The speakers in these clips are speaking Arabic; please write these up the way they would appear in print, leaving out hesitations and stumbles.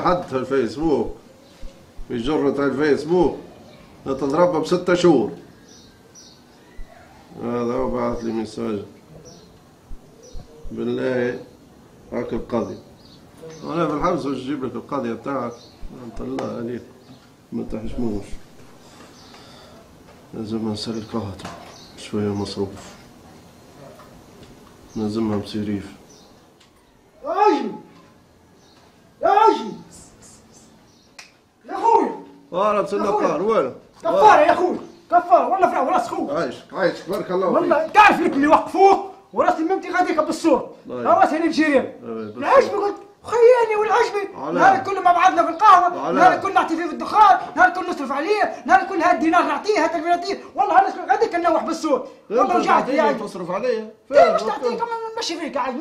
حد في الفيسبوك في جرة الفيسبوك تضربها ب6 شهور. هذا هو بعث لي مساج بالله هاك القضية. أنا في الحبس باش نجيب لك القضية بتاعك نطلعها عليك ما تحشموش. لازم نسال الكهرباء شوية مصروف لازمها بسيريف. يا عجمي يا عجمي يا خويا. والله بس النقار وين؟ كفارة يا خويا كفارة والله فرع وراس خويا. عايشك بارك الله فيك. والله تعرف لك اللي وقفوه وراسي ممتي غاديك بالصور. راسي الجيران. العجمي قلت خياني والعجمي نهار كله مع بعضنا في القهوه، نهار كله نعطي فيه في الدخان، نهار كله نصرف عليه، نهار كله هاد دينار نعطيه هاد نعطيه، والله انا غاديك ننوح بالصوت. والله وجعت يا عجمي. تصرف عليه؟ فين باش تعطيك نمشي فيك يا عجمي.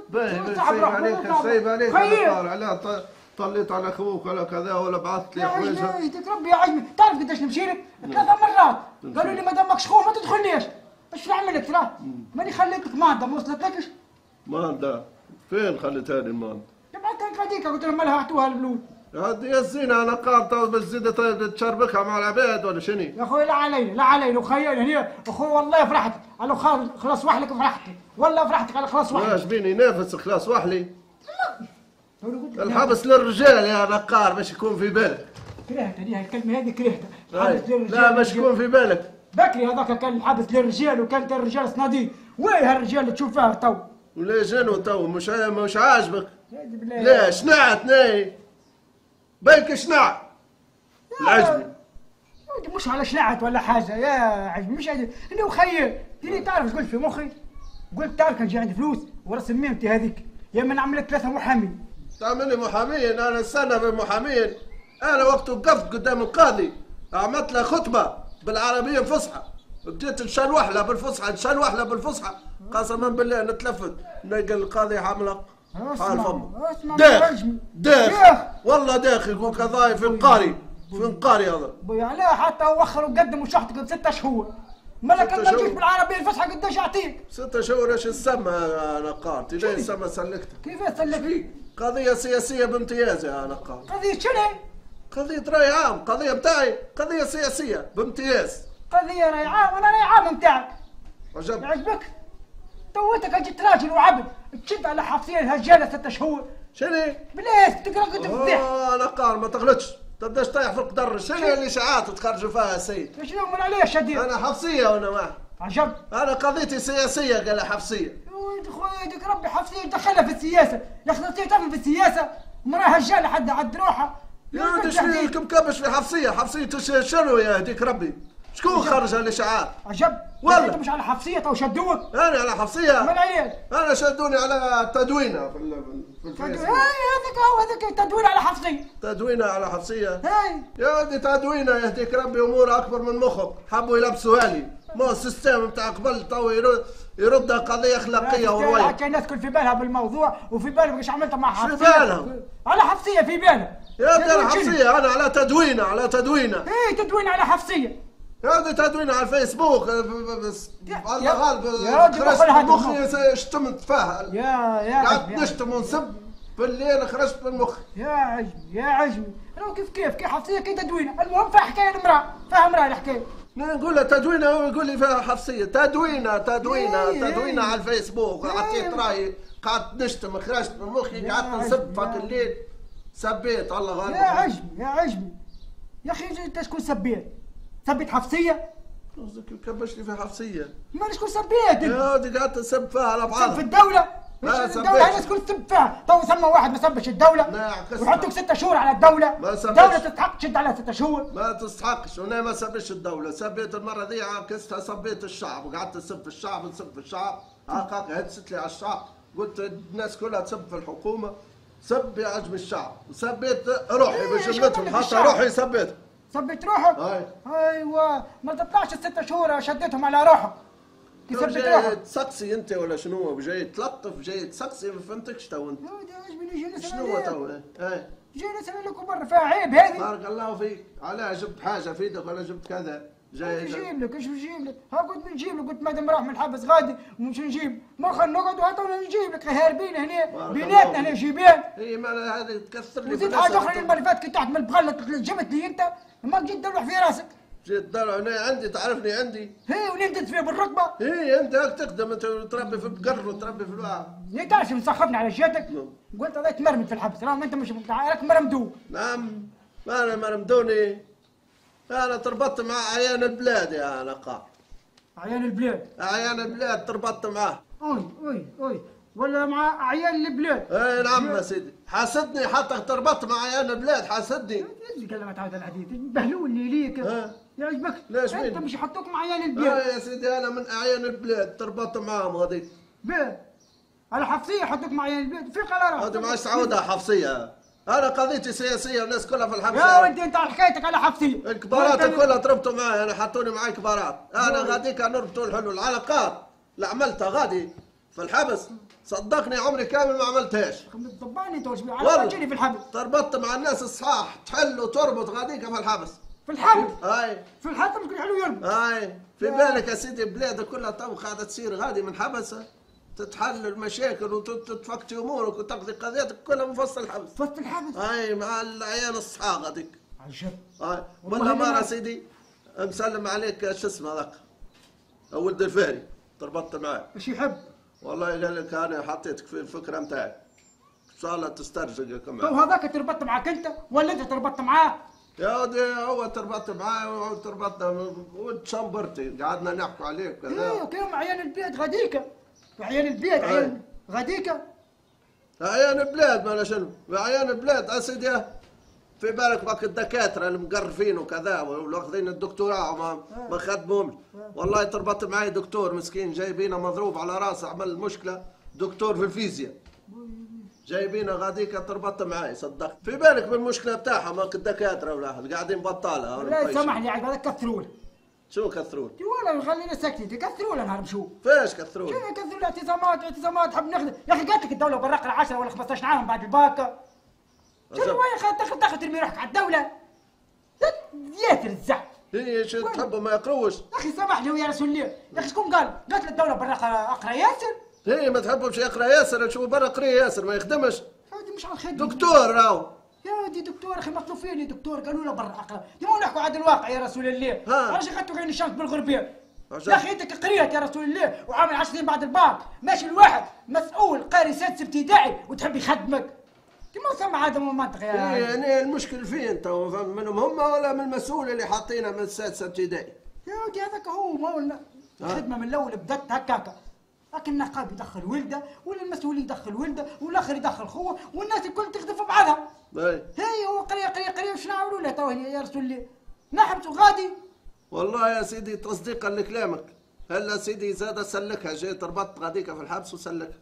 سايب عليك على طليت على اخوك ولا كذا ولا بعثت لي حوايج. يا عجمي يهديك ربي يا عجمي، تعرف قداش نمشي لك؟ 3 مرات قالوا لي ما دامكش خوف ما تدخلنيش. ايش نعمل لك ترى؟ ماني خليتك ماده ما وصلتلكش؟ ماده؟ فين خليتها لي الماده؟ جبعتها لك هذيك قلت لهم مالها اعطوها البلود. هذه يا الزينه انا قابطه بس زيد تشربكها مع العباد ولا شني؟ يا اخوي لا علينا لا علينا وخيال هنا اخوي والله فرحت على خلاص وحلك فرحتي والله فرحتك على خلاص وحلك. واش بيني نافس خلاص وحلي؟ الحبس للرجال يا نقار باش يكون في بالك. كرهتها دي الكلمه هذه كرهتها. الحبس للرجال لا باش يكون في بالك. بكري هذاك كان الحبس للرجال وكانت الرجال صناديق، وين هالرجال اللي تشوف فيها تو؟ ولا جنو تو مش عاجبك؟ لا شنعت ناي بيك شنع العجمي. مش على شنعت ولا حاجه يا عجمي مش انا وخير تري تعرف ايش قلت في مخي؟ قلت تعرف كان جاي عندي فلوس وراس ميمتي هذيك يا اما نعمل لك 3 محامين. تعمل لي محامين؟ انا استنى بالمحامين. انا وقت وقفت قدام القاضي عملت له خطبه بالعربيه الفصحى بديت نشلوح له بالفصحى نشلوح له بالفصحى قسما بالله نتلفت نلقى القاضي عملق حال فمه داخ والله داخ يقول قضايا في القاري في القاري هذا بويا علاه حتى وخر وقدم وشحط قبل 6 شهور مالك ما تجيش بالعربيه الفصحى قداش يعطيك؟ 6 شهور ايش السما يا نقار؟ تلاقي السما سلكتك. كيف سلكتك؟ قضيه سياسيه بامتياز يا نقار. قضيه شنو؟ قضيه راي عام، قضيه بتاعي قضيه سياسيه بامتياز. قضيه راي عام وانا راي عام نتاعك. عجبك؟ يعجبك؟ تو انت كان جيت راجل وعبد تشد على حافظين الهجاله 6 شهور. شنو؟ بلاش تقرا قد تفتح. نقار ما تغلطش، تبداش طايح في القدر. شنو الاشاعات تخرجوا فيها السيد؟ شنو من عليه شديد؟ انا حفصيه وانا واحد. عجب. انا قضيتي سياسيه قال حفصيه. يا خويا يديك ربي حفصيه دخلها في السياسه، يا اخي تعرف في السياسه مراه هجاله حد عد روحها. يا ولدي شنو الكبكبش في حفصيه؟ حفصيه شنو يا هديك ربي؟ شكون خرج هالاشاعات؟ عجب والله انت مش على حفصيه تو شدوك؟ انا على حفصيه؟ من عيال؟ انا شدوني على تدوينه في الفيسبوك. هذاك هو هذاك تدوين على حفصيه. تدوينه على حفصيه؟ هاي يا ولدي تدوينه يهديك ربي امور اكبر من مخك، حبوا يلبسوها لي، ما السيستم بتاع قبل تو يردها قضيه اخلاقيه وروايه. كاين الناس كل في بالها بالموضوع وفي بالهم ايش عملت مع حفصيه. في بالهم؟ على حفصيه في بالها. يا ترى حفصيه انا على تدوينه على تدوينه. ايه تدوين على حفصيه. هذا تدوين على الفيسبوك بس الله غالب خرجت من مخي شتمت فيها. يا قعدت نشتم ونسب بالليل خرجت من مخي. يا عجمي يا عجمي انا كيف حفصيه كي تدوينه. المهم فيها حكايه المراه فيها امراه الحكايه. نقول له تدوينه هو يقول لي فيها حفصيه. تدوينه على الفيسبوك. عطيت رايي قعدت نشتم خرجت من مخي قعدت نسب فك الليل سبيت الله غالب. يا عجمي يا اخي انت شكون سبيت حفصيه؟ قصدك كبش لي في حفصيه. ما شكون سبيت؟ يا ودي قعدت نسب فيها على بعضها. سب في الدوله؟ لا الدولة هي شكون تسب فيها؟ تو ثم واحد ما سبش الدولة ويحطوك 6 شهور على الدولة. ما سبش. الدولة تستحق تشد عليها 6 شهور. ما تستحقش وانا ما سبش الدولة، سبيت المرة ذي عكستها سبيت الشعب وقعدت نسب في الشعب نسب في الشعب، هاكاك هدست لي على الشعب، قلت الناس كلها تسب في الحكومة، سب يا عجم الشعب، وسبيت روحي بجملتهم حتى روحي سبيت. سبيت روحك؟ ايوه ما تطلعش ال6 شهور شديتهم على روحك. جاي تسقسي انت ولا شنو؟ وجاي تلطف جاي تسقسي ما فهمتكش تو انت. شنو تو؟ جاي نسأل لكم برا فيها عيب هذه؟ بارك الله فيك، علاه جبت حاجة في ايدك ولا جبت كذا؟ جاي نجيب لك ايش نجيب لك؟ ها قلت بنجيب لك، قلت مادام راح من الحبس غادي ومش نجيب، ما خلينا نقعد وهاتوا نجيب لك هاربين هنا بيناتنا هنا جيبين. اي ما هذه تكثر لي. وزيد حاجه اخرى المره اللي فاتت كنت تحت من البغله جبت لي انت ما جيت تدلع في راسك. جيت تدلع انا عندي تعرفني عندي. هي ونمدت فيها بالركبه. هي انت هاك تخدم انت تربي في البقر وتربي في الواعي. ليه تعرف مسخفني على شيتك؟ قلت هذا تمرمد في الحبس، رغم انت مش راك مرمدو. نعم ما انا مرمدوني، انا تربطت مع عيان البلاد يا لقاء. عيان البلاد؟ عيان البلاد تربطت معاه. اوي ولا مع عيان البلاد؟ اي نعم يا سيدي، حاسدني حتى تربطت مع عيان البلاد، حاسدني. ايش كلمة هذا الحديث؟ بهلوني ليك. يعجبك؟ ليش انت مش يحطوك مع عيان البلاد. يا سيدي انا من اعيان البلاد تربطت معاهم غادي. بيه على حفصية يحطوك مع عيان البلاد، في قرار. هذه ما عادش تعودها حفصية. انا قضيتي سياسية والناس كلها في الحبس. يا ودي انت حكايتك على حفصية. الكبارات كلها تربطوا معي، انا حطوني معي كبارات، انا غاديك نربطوا الحلو العلاقات اللي عملتها غادي في الحبس، صدقني عمري كامل ما عملتهاش. ضباني انت وش على في الحبس. تربطت مع الناس الصحاح، تحل وتربط غاديك في الحبس. في الحبس؟ اي في الحبس ممكن حلو يربط. اي في بالك يا سيدي بلادك كلها تو قاعدة تصير غادي من حبسها، تتحل المشاكل وتتفكتي امورك وتقضي قضيتك كلها من فصل الحبس. فصل الحبس؟ اي مع العيال الصحاح غاديك. عجب. اي والله مرة سيدي مسلم عليك شو اسمه هذاك ولد الفهري تربطت معاه. ايش يحب؟ والله قال لك انا حطيتك في الفكره نتاعي ان شاء الله تسترجع كمان. تو هذاك تربطت معك انت ولا انت تربطت معاه؟ يا ودي هو تربطت معاه وتربطنا وتشمبرتي قعدنا نحكوا عليك كذا. ايه كيف عيان البيت غاديكا، عيان البيت عيان غاديكا. عيان البلاد ما شنو عيان البلاد اسيدي، في بالك باك الدكاتره المقرفين وكذا واخذين الدكتوراه ما خدمهمش. والله تربط معي دكتور مسكين جايبينه مضروب على راسه عمل مشكله، دكتور في الفيزياء جايبينه غاديك تربط معي صدق. في بالك بالمشكله بتاعها ماك الدكاتره ولا قاعدين بطاله. لا سامحني يعني هذا كثروا له. شو كثروا؟ ولا خلينا ساكتين كثروا له نهار مشو. فاش كثروا؟ شنو كثروا له؟ اعتصامات حب نخدم يا اخي قالت لك الدوله برقنا 10 ولا 15 عام بعد الباكا. شنو وين تاخذ ترمي روحك على الدوله؟ يا ترزع. هي شو تحبوا ما يقروش؟ يا اخي سامحني يا رسول الله، يا اخي شكون قال؟ قالت الدوله برقنا اقرا ياسر. هي ما تحبوش يقرا ياسر، شو برا قريه ياسر ما يخدمش. هذه مش على الخدمه. دكتور راهو. يا ودي دكتور اخي مطلوب فيني دكتور، قالوا له برا اقرا، يبغوا نحكوا عاد الواقع يا رسول الله. علاش اخذتوا غير الشمس بالغربيه؟ يا اخي انت قريت يا رسول الله وعامل 10 سنين بعد الباك، ماشي الواحد مسؤول قاري سادس ابتدائي وتحب يخدمك. ما سمع هذا مو منطق يا يعني المشكل فين انت منهم هم ولا من المسؤول اللي حاطينه من السادسه ابتدائي؟ يا ودي هذاك هو ما ولا الخدمه من الاول بدت هكاكا، لكن النقاب يدخل ولده ولا المسؤول يدخل ولده والاخر يدخل خوه والناس الكل تخدم في بعضها. هي هو قريه وش نعملوا له تو يا رسول الله؟ نحبسوا غادي. والله يا سيدي تصديقا لكلامك هلا سيدي زاد سلكها جيت ربطت غاديك في الحبس وسلكها.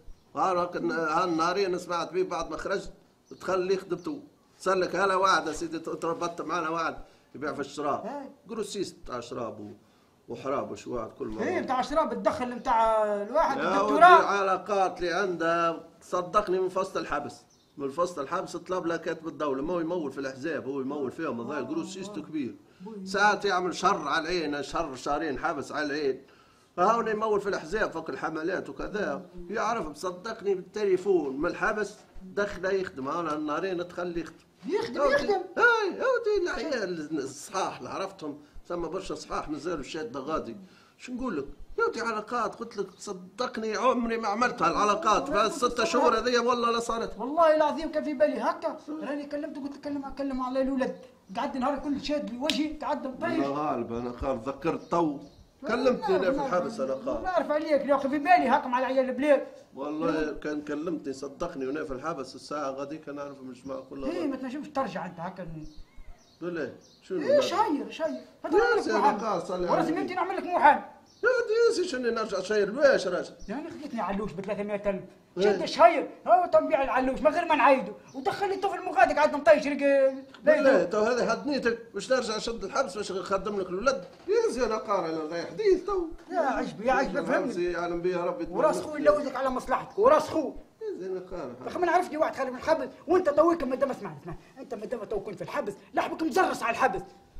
هالنهارين سمعت بيه بعد ما خرجت تخلي خدمته سلك. هلا وعد يا سيدي تربطت معنا وعد يبيع في الشراب جروسيست بتاع شراب وحراب وشوات كل ما هي بتاع شراب تدخل بتاع الواحد الدكتوراه. العلاقات اللي عنده صدقني من فصل الحبس، من فصل الحبس طلب له كاتب الدوله، ما هو يمول في الاحزاب، هو يمول فيهم هذا جروسيست كبير. ساعات يعمل شر على العين، شهرين حبس على العين. فهون يمول في الاحزاب فوق الحملات وكذا، يعرف مصدقني بالتليفون من الحبس دخله يخدم. انا النهارين تخلي يخدم. هاي ودي العيال الصحاح اللي عرفتهم ثم برشا صحاح مازالوا الشاده غادي. شو نقول لك؟ يعطي علاقات قلت لك صدقني عمري ما عملتها العلاقات بس 6 شهور هذيا والله لا صارت. والله العظيم كان في بالي هكا، راني كلمته قلت كلم على الاولاد، قعدت نهار كل شاد لوجهي قعدت نطيش. انا غالب انا خالد ذكرت تو كلمتني انا في الحبس انا خالد. نعرف عليك يا اخي في بالي هكا مع العيال البلاد. والله كان كلمتني صدقني وانا في الحبس الساعه غاديك نعرف المجموعه كلها. ايه ما تنجمش ترجع انت هكا. بالله شنو؟ ايه شاير هذا وراسي بنتي نعمل لك محامي. يا ودي شنو نرجع شاير واش راجل؟ يعني خذيتني علوش ب 300,000 شد شهير هو تنبيع العلوش من غير ما نعايده ودخل لي طفل مغادق قاعد نطيش بالله تو هذه حد نيتك باش نرجع نشد الحبس باش نخدم لك الاولاد. يا زين قارع لا حديث تو. يا عجبي فهمني. يعلم بها ربي. وراس خوي يلوزك على مصلحتك وراس خوي. زين قارع. يا اخي ما نعرفني واحد خارج من الحبس وانت تويك مادام اسمعني انت مادام تو كنت في الحبس لحبك مزرس على الحبس.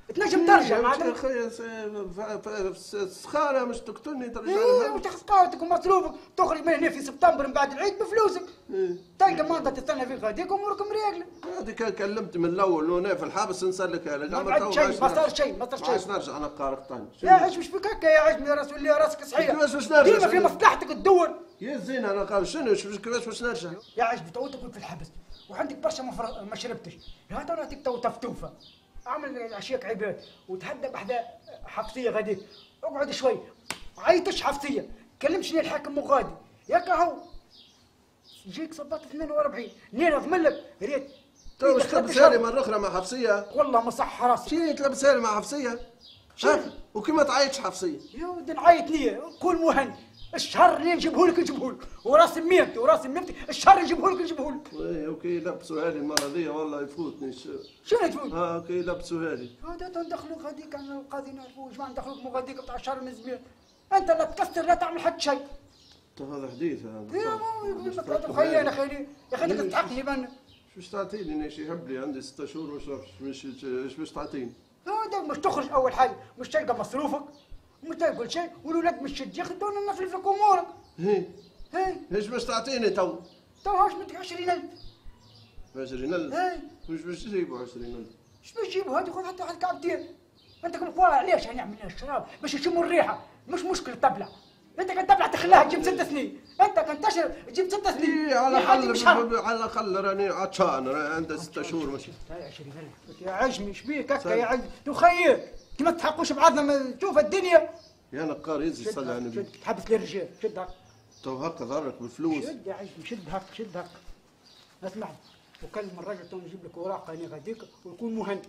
تنجم ترجع يا اخي السخانه مش تقتلني ترجع ايه وتاخذ قهوتك ومصروفك تخرج من هنا في سبتمبر من بعد العيد بفلوسك. تلقى ما انت تستنى في غاديك امورك مريقله. هذه كان كلمت من الاول وانا في الحبس نسلكها لك. ما بعد شيء، ما صار شيء، ما صار شيء. عايش نرجع انا قارق ثاني. يا عيش مش فيك هكا يا عيش يا راس ولي راسك صحيح. كيفاش باش نرجع؟ ديما في مصلحتك تدور. يا زين انا قال شنو كيفاش باش نرجع؟ يا عيش بتعود تكون في الحبس وعندك برشا ما شربتش. يا تو نعطيك تو تفتوفه. اعمل عشيك عباد وتهدى بحدا حفصيه غاديك. اقعد شوي عيطش حفصيه. كلمش لي الحاكم مغادي. ياك هو يجيك صباط 42 نين اضمن لك ريت. تو واش تلبسها لي مره اخرى مع حفصيه؟ والله ما صح راسي. شنو تلبسها لي مع حفصيه؟ وكيما تعيطش حفصيه؟ يا ودي نعيط ليا كل مهني. الشهر اللي نجيبه لك وراس ميمتي الشهر نجيبه لك. ايه وكي يلبسوا هذه المره ذي والله يفوتني شنو تفوت؟ كي يلبسوا هذه هذا ندخلوك غاديك انا القاضي نعرفوا جماعه ندخلوك مو غاديك بتاع الشهر من زمان. انت لا تكسر لا تعمل حتى شيء. هذا حديث هذا. يا خيي انا خيري يا اخي انت تستحقني من. شو تعطيني انا شي يحب لي عندي 6 شهور ما شربش مش باش تعطيني؟ هذا مش تخرج اول حاجه مش تلقى مصروفك مش تاكل شيء والولاد مش تجي ياخذون نفلف لك امورك. هي ايش باش تعطيني تو؟ تو هاش بدك 20,000. 20,000؟ وش باش تجيبوا 20,000؟ ايش باش تجيبوا؟ هذه خذ حتى واحد كعبتين. انت كم خويا علاش نعمل الشراب باش يشموا الريحه مش مشكل تبلع. انت كان تبلع تخليها تجيب 6 سنين. انت كان تشرب تجيب 6 سنين. إيه على الاقل راني عطشان عندي 6 شهور ماشي. 20,000 يا عجمي ايش بيك هكا يا عجمي؟ تخيل كيما تحقوش بعضنا تشوف الدنيا. يا نقار يزي صلي على النبي. تحبس للرجال شد هكا. تو هكا ضرك بالفلوس. شد يا عجمي شد هكا. اسمع وكلم الراجل تو نجيب لك اوراق هاني غاديك ويكون مهني.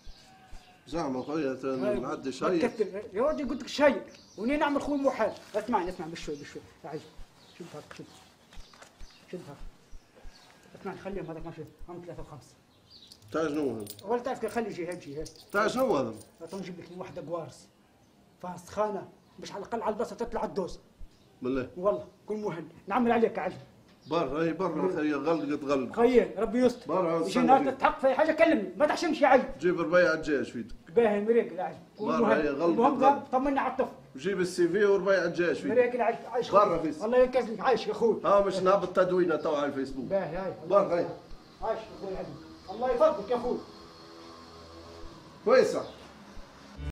زعما خويا نعدي شيء. يا ولدي قلت لك شيء وني نعمل خويا محال. اسمعني بشوي يا عجمي شد هكا شد هكا. اسمعني خليهم هذاك ماشي هم 3 و5. تاع شنو هذا؟ ولا تعرف خلي جهاد. تاع شنو هذا؟ تو نجيب لك واحده قوارص فيها سخانه باش على الاقل على البلاصه تطلع الدوز. بالله والله كل مهن نعمل عليك يا عجل. برا خيي غلقت خيي ربي يستر. برا يجي نهار تتحق في اي حاجه كلمني ما تحشمش يا عجل. جيب ربيع الدجاج فيك. باهي مريق العجل. برا هي غلقت. طمني على الطفل. جيب السي في وربيع الدجاج فيك. مريق العجل عايش. برا فيس. الله يكزلك عايش يا اخوي. مش نهبط تدوينه تو على الفيسبوك. باهي هاي. برا هاي. عايش يا اخوي العجل. الله يفضلك يا اخوي. كويسه.